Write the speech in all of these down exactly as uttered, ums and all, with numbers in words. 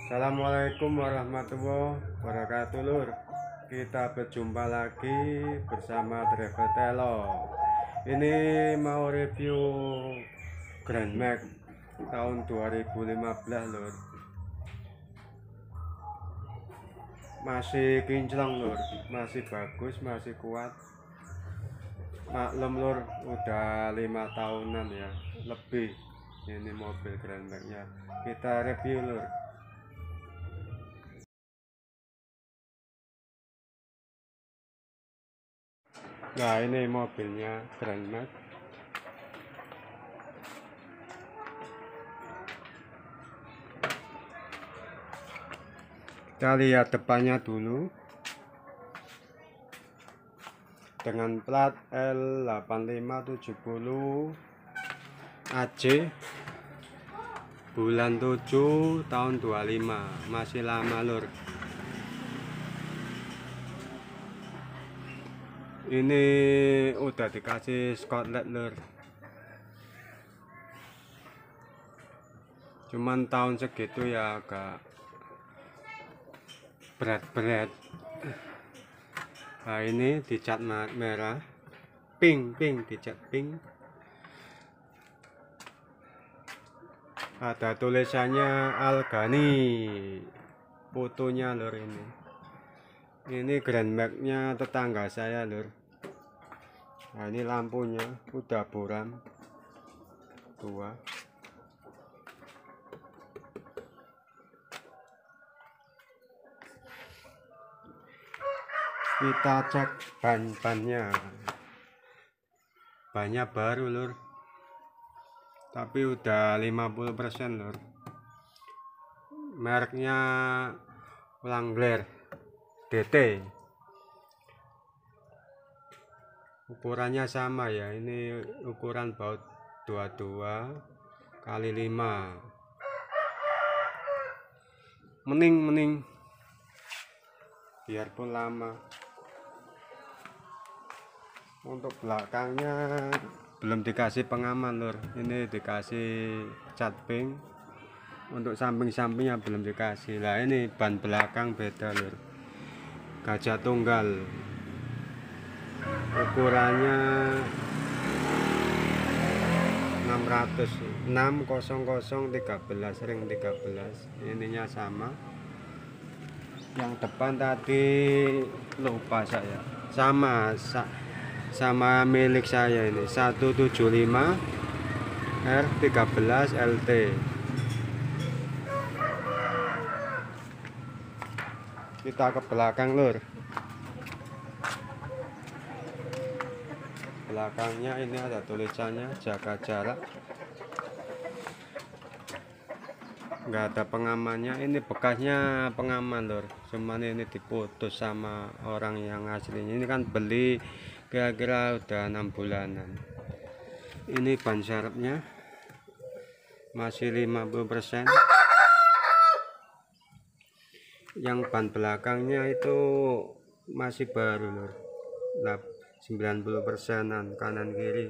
Assalamualaikum warahmatullahi wabarakatuh lur. Kita berjumpa lagi bersama Driver Telo. Ini mau review Grand Max tahun dua ribu lima belas lur. Masih kinclong lur, masih bagus, masih kuat. Maklum lur, udah lima tahunan ya, lebih ini mobil Grand Max nya. Kita review lur. Nah, ini mobilnya Grand Max. Kita lihat depannya dulu. Dengan plat L delapan lima tujuh nol A J bulan tujuh tahun dua puluh lima, masih lama lur. Ini udah dikasih skotlet lur, cuman tahun segitu ya agak berat-berat. Nah, ini dicat merah, pink, pink, dicat pink. Ada tulisannya Algani, fotonya lur ini. Ini Grand Max nya tetangga saya lur. Nah, ini lampunya udah buram tua. Kita cek ban-bannya. Bannya baru lur, tapi udah lima puluh persen lur. Mereknya Wrangler D T. Ukurannya sama ya, ini ukuran baut dua puluh dua kali lima. Mening-mening biarpun lama. Untuk belakangnya belum dikasih pengaman lur, ini dikasih cat pink. Untuk samping-sampingnya belum dikasih. Lah, ini ban belakang beda lur, gajah tunggal. Ukurannya enam ratus enam nol nol tiga belas ring tiga belas. Ininya sama. Yang depan tadi lupa saya, sama sa, sama milik saya ini seratus tujuh puluh lima R tiga belas L T. Kita ke belakang lur. Belakangnya ini ada tulisannya jaga jarak. Nggak ada pengamannya, ini bekasnya pengaman lur, cuman ini diputus sama orang yang aslinya. Ini kan beli kira-kira udah enam bulanan. Ini ban serepnya masih lima puluh persen. Yang ban belakangnya itu masih baru lur, sembilan puluh persenan kanan kiri.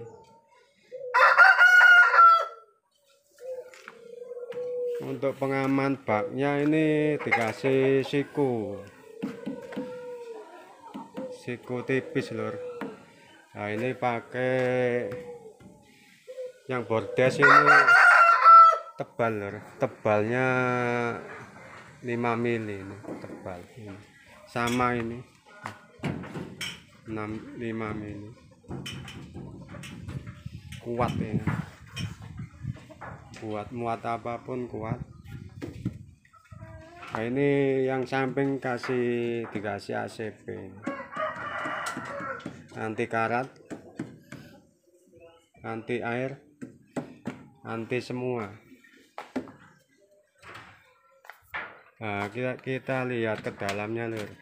Untuk pengaman baknya ini dikasih siku siku tipis lur. Nah, ini pakai yang bordes ini tebal lur, tebalnya lima mili ini tebal. Ini sama ini enam lima mili, kuat ini, buat muat apapun kuat. Nah, ini yang samping kasih dikasih A C P, anti karat, anti air, anti semua. Nah, kita, kita lihat ke dalamnya lur.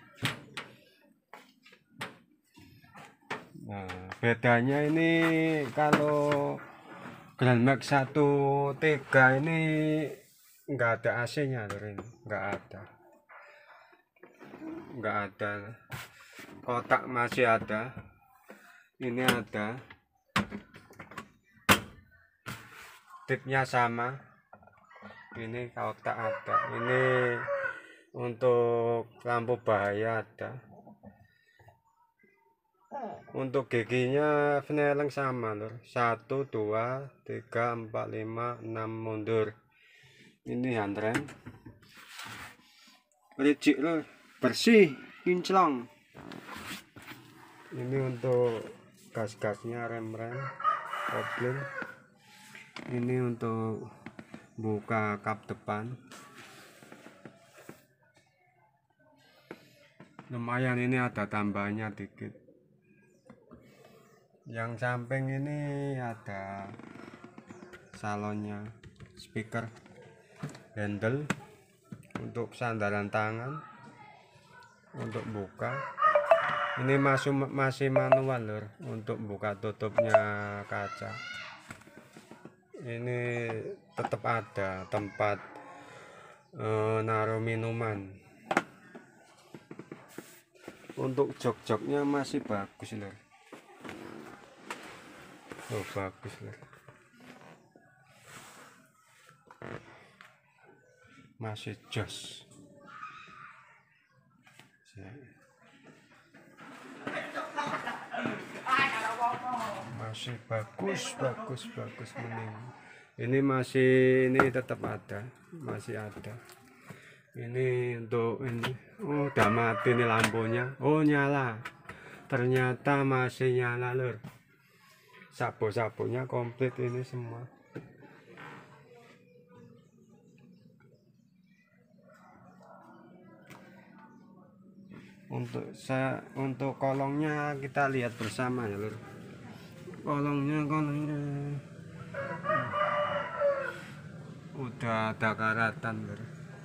Nah, bedanya ini kalau Grand Max satu tiga ini enggak ada A C-nya lur, ini enggak ada. Enggak ada. Kotak masih ada. Ini ada. Tipnya sama. ini kalau tak ada. Ini untuk lampu bahaya ada. Untuk giginya Snelling sama lur, satu dua tiga empat lima enam mundur. Ini handrem licik lur, bersih kinclong. Ini untuk gas-gasnya, rem-rem kopling. Ini untuk buka kap depan. Lumayan, ini ada tambahnya dikit. Yang samping ini ada salonnya, speaker, handle untuk sandaran tangan, untuk buka. Ini masih masih manual lur, untuk buka tutupnya kaca. Ini tetap ada tempat eh, naruh minuman. Untuk jok-joknya masih bagus lur. Oh bagus lur. Masih jos. Masih bagus bagus bagus mending. Ini masih, ini tetap ada, masih ada. Ini untuk ini, oh udah mati nih lampunya. Oh nyala, ternyata masih nyala lur. Sapu-sapunya komplit ini semua. Untuk saya, untuk kolongnya kita lihat bersama ya lur. Kolongnya kolongnya udah ada karatan lur.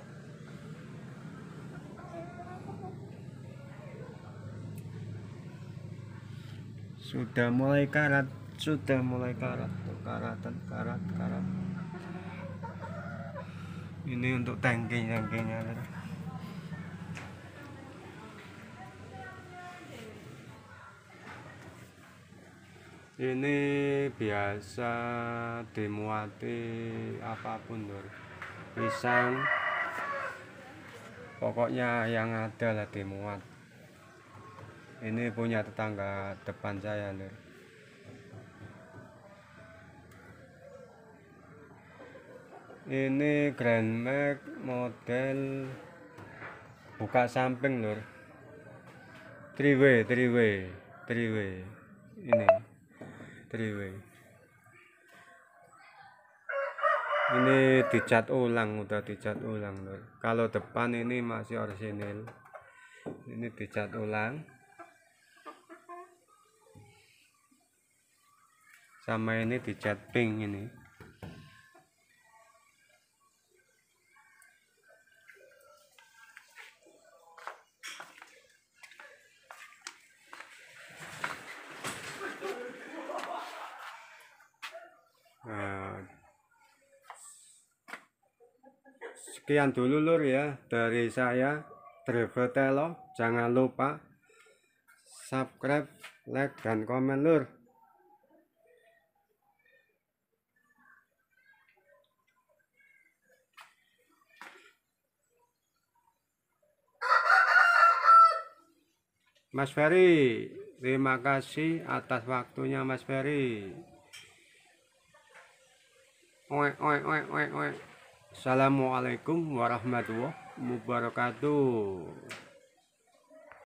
Sudah mulai karat, sudah mulai karat, tuh, karatan, karat, karat. Ini untuk tangki tangkinya lur. Ini biasa dimuati apapun lur, pisang, pokoknya yang ada lah dimuat. Ini punya tetangga depan saya lur. Ini Grand Max model buka samping lur, three way three way three way. Ini three way. Ini dicat ulang, udah dicat ulang lur. Kalau depan ini masih orisinil, ini dicat ulang. Sama ini dicat pink ini. Nah, sekian dulu lur ya dari saya, Driver Telo. Jangan lupa subscribe, like, dan komen lur. Mas Ferry, terima kasih atas waktunya Mas Ferry. Oe, oe, oe, oe, oe. Assalamualaikum warahmatullahi wabarakatuh.